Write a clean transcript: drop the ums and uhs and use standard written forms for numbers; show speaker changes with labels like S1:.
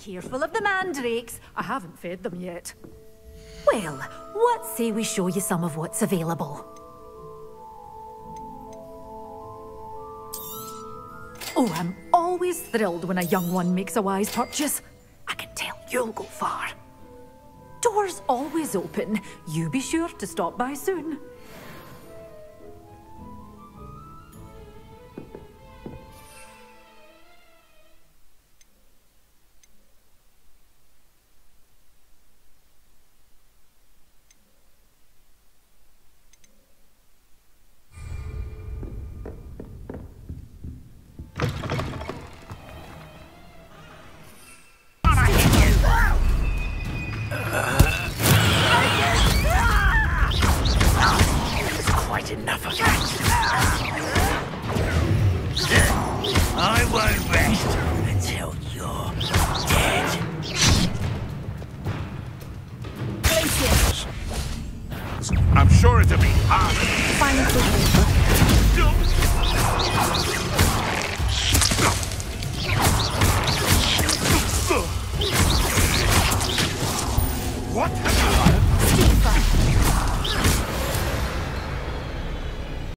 S1: careful of the mandrakes. I haven't fed them yet. Well, what say we show you some of what's available? Oh, I'm always thrilled when a young one makes a wise purchase. I can tell you'll go far. Doors always open. You be sure to stop by soon.
S2: Enough of that. I won't rest until you're dead. I'm sure it'll be hard. What?